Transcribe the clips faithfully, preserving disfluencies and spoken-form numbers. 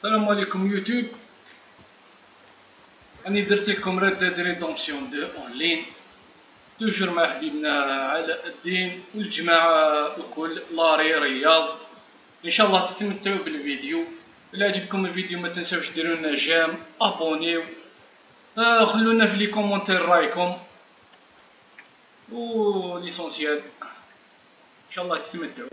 السلام عليكم يوتيوب. راني درت لكم ريد ديد ريدومسيون دو اونلاين توجور مع حبيبنا علاء الدين والجماعه الكل لاري رياض. ان شاء الله تتمتعوا بالفيديو. الا عجبكم الفيديو ما تنساوش ديروا لنا جيم ابونيو، آه خلونا في لي كومونتير رايكم و ليسونسيال. ان شاء الله تتمتعوا.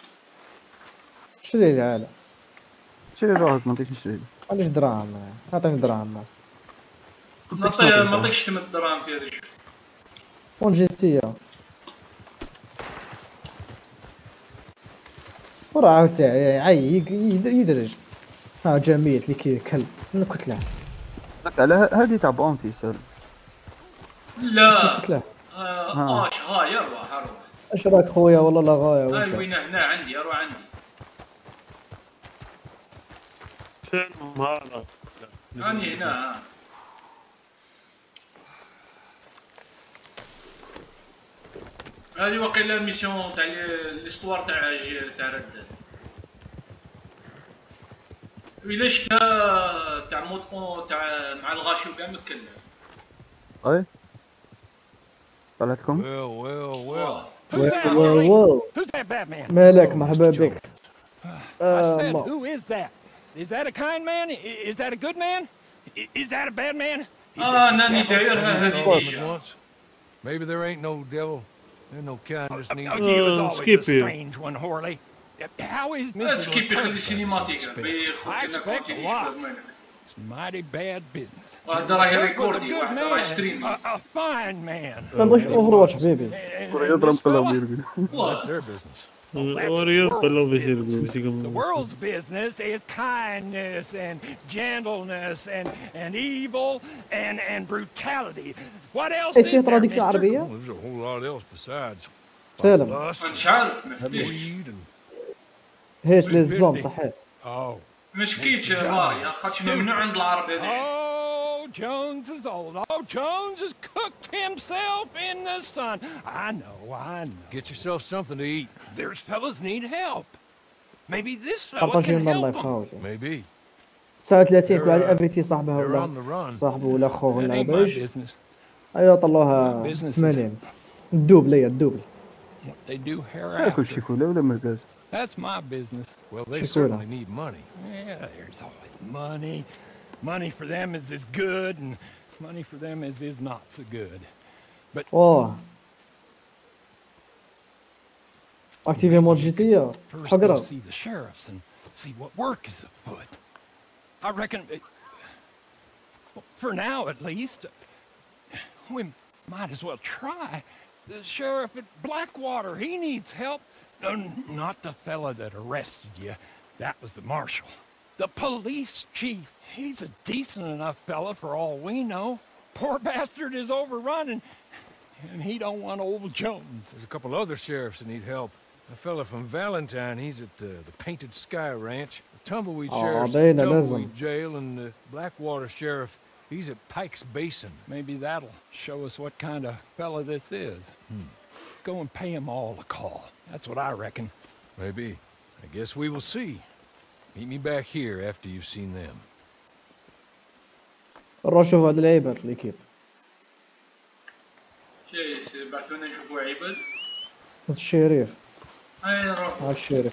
شري لي علاء، شري روحك ما نعطيكش نشري. علاش دراهم؟ نعطيك دراهم. نعطي ما نعطيكش ثمن دراهم في هذا. وين جيتي؟ وراه عاود عاي يدرج. ها جميل اللي كي كلب انا كنت له. على هذه تاع بونتي سال. لا كنت له. اه اش هاي روح روح. اش راك خويا والله لا غايه هاي وانت. وين هنا عندي اروح عندي. فين هذا؟ راني هنا. هذه وقيله الميسيون تاع ليستوار تاع تاع رداد. إلا شتا تاع موت تاع مع الغاشي وكاع مكلف. اي طلعتكم؟ Well, well, well. واو واو Who's that Batman? مالك مرحبا بك. I آه said, ما who is that? Is that a kind man? I- Is that a good man? I- Is that a bad man? Is اه it the ناني devil? دايرها It's هذه all at ديجا. once. Maybe there ain't no devil. There's no kindness Oh, needed. you was Uh, always skip a here. strange one, Horley. How is لا Missus سكيبي خلي Leclerc? سينيماتيك expect. بيخرج لنا I expect كونتيني a lot. شباب منك. It's mighty bad business. وهذا راهي Leclerc was a ريكوردي good واحد راهي man, ستريمي. a, a fine man. ما نبغيش اوفر واتش حبيبي. And- وراه and يضرب this كلهم fella? يرقد. That's their business. That's the world's business is kindness and gentleness and and evil and and brutality. What else ايه is فيه there, تراديكسيون mister? عربية؟ Well, there's a whole lot else besides. سالم. Lust, مش عارف ما فيش. greed, and هيت لي الزوم صحيت. Oh. مش كيتش ماري خاطش ممنوع عند العرب هذا. Oh, Jones is old. Oh, Jones has cooked himself in the sun. I know, I know. get yourself something to eat. There's fellas need help. Maybe this fella بارطاجي can لنا الله help them. يخاوتي. Maybe. تسعة وثلاثين كل واحد افريتي صاحبه They're ولا on the run. صاحبه ولا خوه That ولا ain't my باش. business. ايوا طلوها Business is- ثمانين. الدوبل هي الدوبل. What they do تاكل hereafter. شيكولا ولا مركز؟ That's my business. Well, they Shikura. certainly need money. Yeah, there's always money. Money for them is is good, and money for them is is not so good. اوه اكتيفي مود جي تي First, go حقرا. see the sheriffs and see what work is afoot. I reckon, it, well, for now at least, we might as well try. The sheriff at Blackwater, he needs help. No, not the fella that arrested you. That was the marshal. The police chief. He's a decent enough fella for all we know. Poor bastard is overrun, and, and he don't want old Jones. There's a couple other sheriffs that need help. A fella from Valentine, he's at uh, the Painted Sky Ranch. The Tumbleweed Oh, Sheriff's they at know Tumbleweed listen. Jail, and the Blackwater Sheriff, he's at Pike's Basin. Maybe that'll show us what kind of fella this is. Hmm. Go and pay them all a call. That's what I reckon. Maybe. I guess we will see. Meet me back here after you've seen them. نروح نشوف هاد العيبات ليكيب. جايس بعثونا نشوفوا عباد. هاد الشريف اي نروح. هاد الشريف.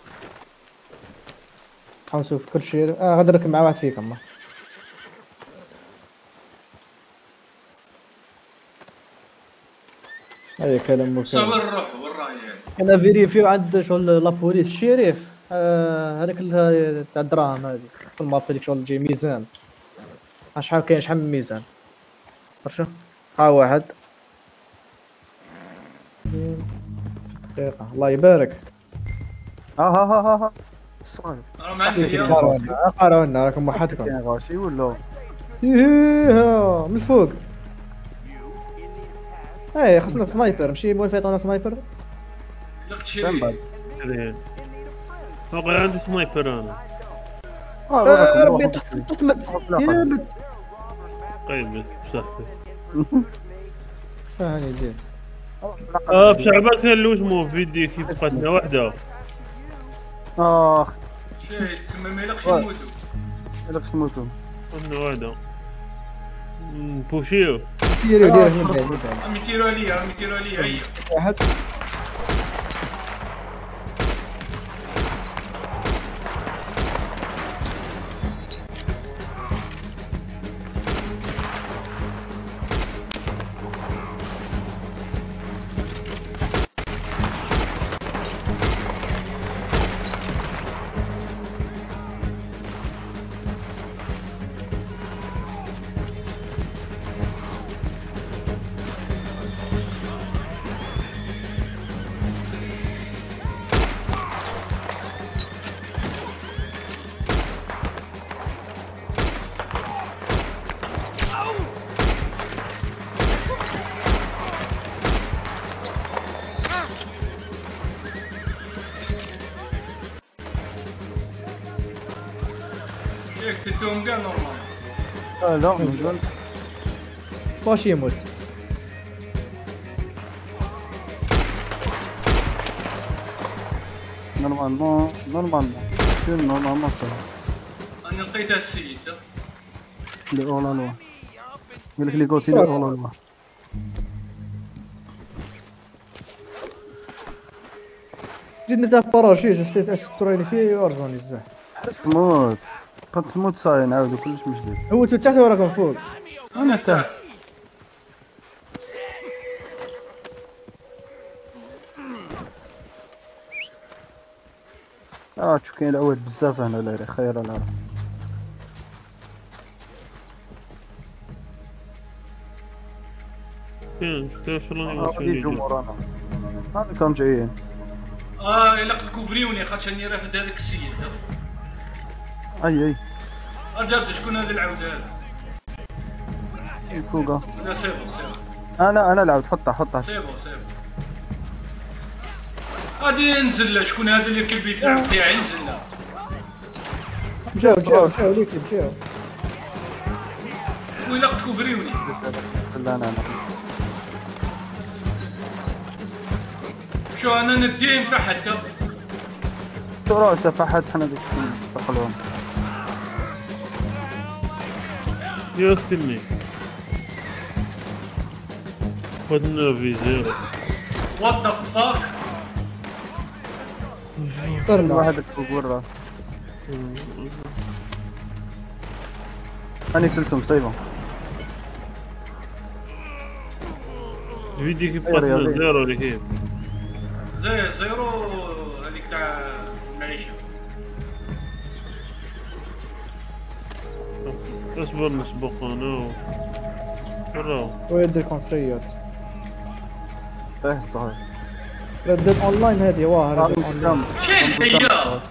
نحاول نشوف كل شريف. اه غادي نركب مع واحد فيكم. هاي كلام مكان. صور نروح وين راهي هذه؟ انا فيريفيو عند شغل لابوليس الشريف. آه هذاك ال- تاع الدراهم هذه في الماب اللي شغل تجي ميزان. ها شحال كاين شحال من ميزان. برشا. ها واحد. دقيقة الله يبارك. ها ها ها ها ها الصغير. راه ما عندي يا. قارونا قارونا راكم وحدكم. كاين غاشي ولا؟ ايه من الفوق. ايه خصنا سنايبر ماشي مول فيطونا سنايبر. لقت فين بعد؟ شي. وقع عندي سنايبر انا. اه آه روحكم، ربي روحكم. تطمت يا بت. قيمة بصحتي. هاني جيت. اه بشعبات كان اللي اسمه فيديو كيف بقاتنا وحده. اخ شي تما ما يلقش يموتوا. الا في سموتو انه هذا نبوشيو. تيرو دير من بعيد من بعيد. عم يتيروا عليا عم يتيروا عليا هيا. واحد ياك قتلتهم كاع نورمال. اه لا مازال باش يموت. نورمالمون نورمالمون شنو نورمالمون صافي انا لقيتها السيد. لي اون لوا قال لك لي قلتي لي اون لوا جينا تاع باراشوت حسيت اسكتروني فيه ارزوني بزاف. حست تموت كنت تموت صاي نعاودو كلش من جديد. هو انتو تحت وراكم فوق؟ انا تحت. اه شوف كاين العواد بزاف هنا لا خير لا كاين كيف شلون غادي يجو مورانا هاذي كانوا جايين. اه الا كوبريوني خاطش راني رافد هذاك السيد. اي اي رجعت شكون هذا العود هذا؟ فوقا لا سيبو سيبو انا انا العود حطها حطها سيبو سيبو. غادي ننزل له. شكون هذا اللي كلبي في العود تاعي؟ نزل له. مشاو مشاو مشاو ليك مشاو. ويلا تكوبريوني. لا انا انا شو انا نديم فحتك. ترى تفحت حنا ديك تقلون يا اختي خدنا في زيرو. وات ذا فاك. صرنا واحد فوق ورا انا كلتهم صيبه فيديو كيف أيوة قتلنا رياضي. زيرو اللي هي زي زيرو هذيك تاع المعيشه. اصبر نسبق انا برا. ويدير كونفريات. ايه صحيح ردت اونلاين هذه واه ردت اونلاين. شين هي؟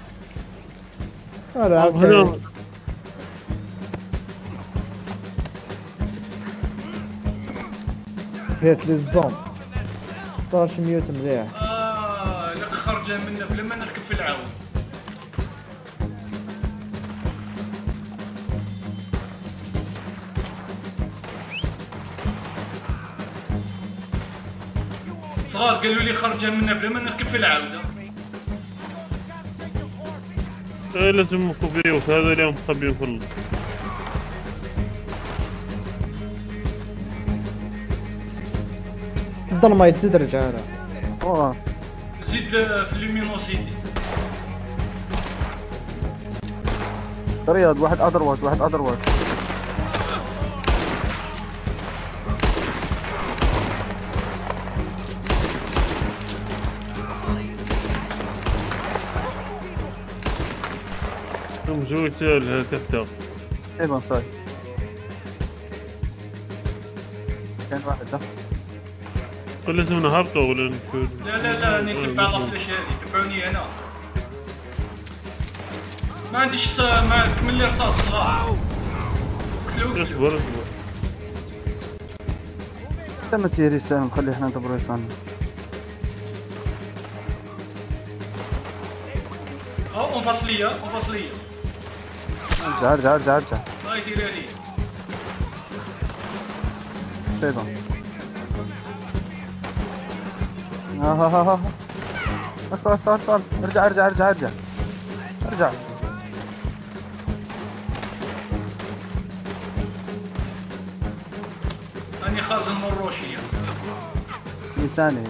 انا لعبت هنا هيت لي الزوم طارش ميوت مليح. اه لك خرجه منا بلا ما نركب في العون. صغار قالوا لي خرجه منا بلا ما نركب في العوده. ايه لازم مخبيه وهذا اليوم مخبيه كله. الظلمه يتدرج انا. واه زيد في اللومينوسيتي. رياض واحد اذروات واحد اذروات هم زوجت الكفتة. ايضا صاي كان واحد ده لازم نهبطوا ولا نكون. لا لا لا راني نتبع الفلاش هذه. تبعوني هنا. ما عنديش ص... ما كمل لي رصاص صغار. قتلو قتلو. اصبر اصبر. تم تيري سالم خلي احنا ندبروا يسان. او انفصليه انفصليه. ارجع ارجع ارجع ارجع هاي ديري هذه. ايضا ها ها ها ها صار صار صار ارجع ارجع ارجع ارجع ارجع راني خازن من الروشيه. لساني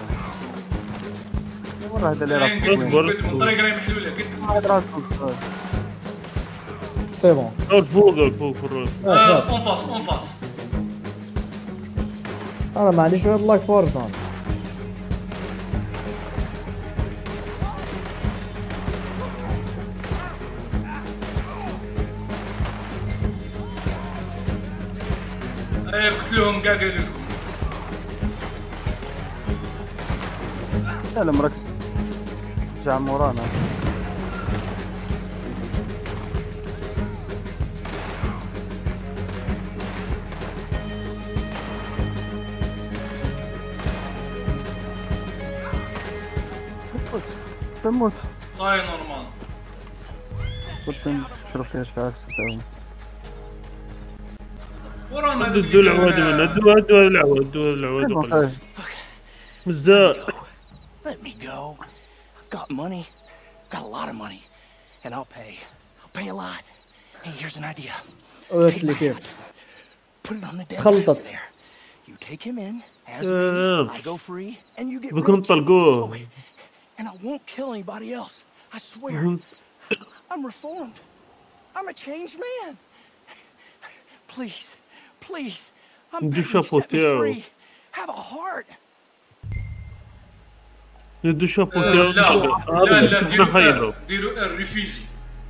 مرة هذا اللي راه قدم قدم الطريق راهي محلوله قدم. واحد راه فوق سي بون. الفوق الفوق في الراس. اون باس اون باس. انا ما عنديش غير لايك فورزون. اي قتلوهم كاع قالوا لكم. لا لا مركز رجع مورانا. تموت صاي نورمال. قلت فين شرب فيها شفاف ستاوي. ورانا دو العواد من دو دو العواد دو العواد وقلب بزاف. Let me go. I've got money. I've got a lot of money. And I'll pay. I'll pay a lot. Hey, here's an idea. واش Take اللي my كيف hat. Put it on the dead guy خلطت. over there. You take him in as آه. me. I go free and you get بكم rich. طلقوه. Oh, and I won't kill anybody else. I swear. I'm reformed. I'm a changed man. Please, please. I'm Do begging you, shuffle set me too. free. Have a heart. يدو شافو لا تاعو لا لا شفنا خايلو. ديروا ديروا الريفيزي.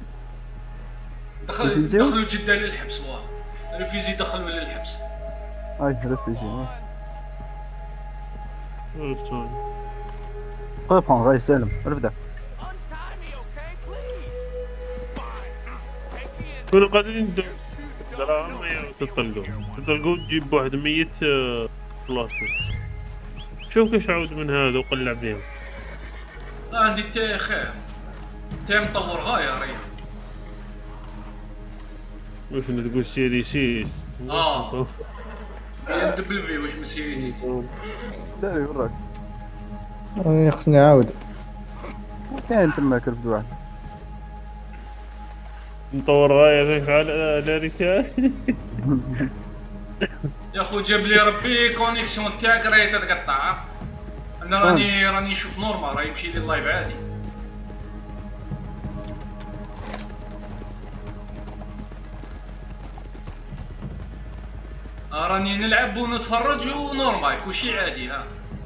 دخل ريفيزيو؟ دخلوا جدا للحبس. واه الريفيزي دخلوا للحبس. اي ريفيجي طيب غاي سالم رفده. كانوا قاعدين دراهم تطلقوا تطلقوا تجيب واحد ميت بلاصه. شوف كيش عاود من هذا وقلع بهم. لا عندي تاي خير. تاي مطور غايه يا ريال. واش تقول سيري سيس؟ اه بي ام دبليو واش من سيري سيس. لا لي وراك راني خصني نعاود. كاين تماك رفد واحد. مطور غايه على على ريتال. يا خو جاب لي ربي كونيكسيون تاعك راهي تتقطع. انا راني راني نشوف نورمال راهي يمشي لي اللايف عادي. آه راني نلعب ونتفرج ونورمال كلشي عادي. ها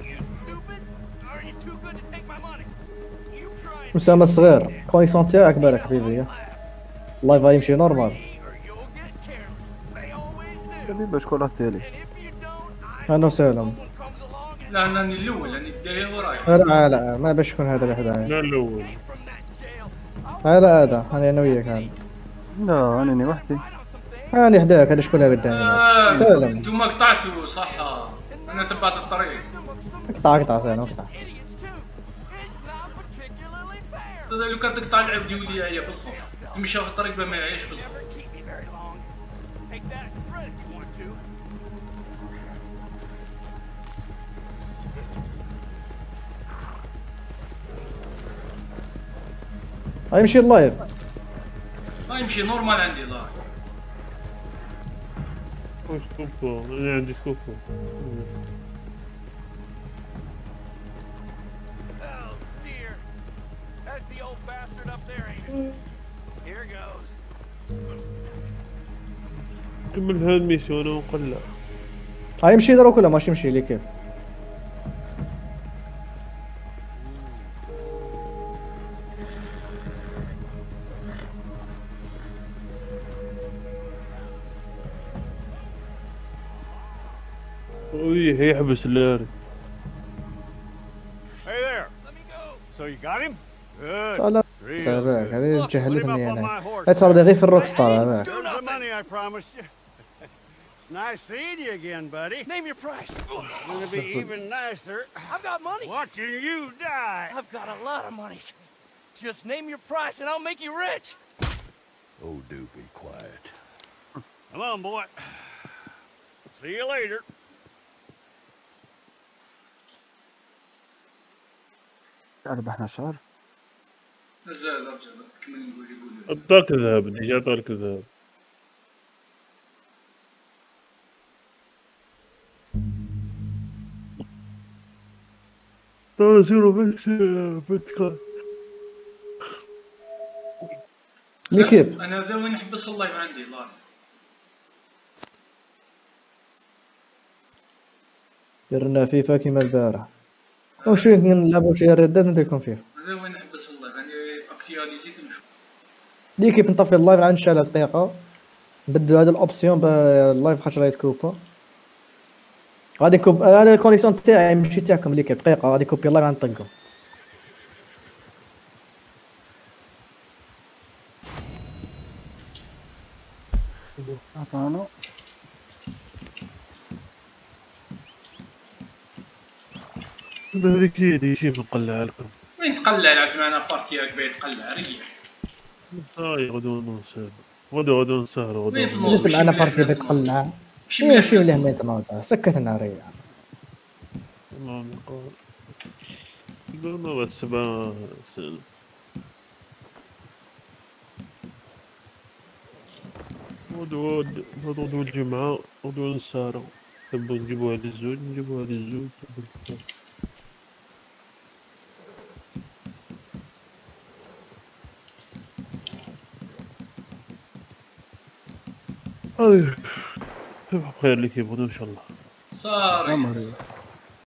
اسامه الصغير كونيكسيون تاعك بالك حبيبي. اللايف يمشي نورمال. حبيبي شكون راه التالي. انا وسالم. لا انا الاول راني داير ورايح. لا لا ما باش يكون هذا الوحده. لا الاول. لا هذا انا انا وياك هذا. لا انني وحدي. انا حداك هذا شكون قدامي. آه سالم. انتوما قطعتوا صح. انا تبعت الطريق. قطع قطع سالم قطع. لو كان تقطع العب ديولي هي بالخوف. تمشي في الطريق ما يعيش بالخوف. يمشي اللايف. ما يمشي نورمال عندي لا. وش كوكو؟ انا عندي كوكو. كمل هذا الميسيون ونقلع. يمشي دروك ولا ماشي يمشي لي كيف؟ ويه يحبس اللاري. Hey there. Let me go. So you got him? Good. لا Real ساباك good. هذه Put him up جهلتني on my انا. horse. لا تصير غير في الروك ستار هذاك. Here's the money I promised you. It's nice seeing you again, buddy. Name your price. It's gonna be even nicer I've got money. watching you die. I've got a lot of money. Just name your price and I'll make you rich. Oh, do be quiet. Come on, boy. See you later. ربحنا شهر. مازال رجع تكمل نقول يقول. عطاك ذهب ديجا عطاك ذهب. ترى زيرو بس بتكا. ليكيب انا ذا وين نحبس اللايف عندي لا درنا فيفا كيما البارح وشي نلعبو شي ردات نديركم فيفا. هذا وين نحبس اللايف عندي اكتياليزيت ونشوف. ليكيب نطفي اللايف عاد نشعلها دقيقة نبدلو هاد الاوبسيون باللايف خاطر راه يتكوبا. غادي نكوب هذا الكونيكسيون تاعي ماشي تاعكم ليكيب دقيقة غادي نكوبي اللايف عاد نطلقو. عطانا هذيك هي اللي شي نقلع لكم. وين تقلع لعب معنا بارتياك باين تقلع ريح. هاي غدو نسهر غدو غدو نسهر غدو. وين تنوض؟ جلس معنا بارتي بتقلع يا شي ولا ما يتنوض سكتنا ريح. الله يقول قلنا بس با سهل. غدو غدو غدو الجمعة غدو نسهرو. تبغوا نجيبو هاد الزوج نجيبو هاد الزوج. هاي بخير اللي كيبغوا ان شاء الله. صار عمري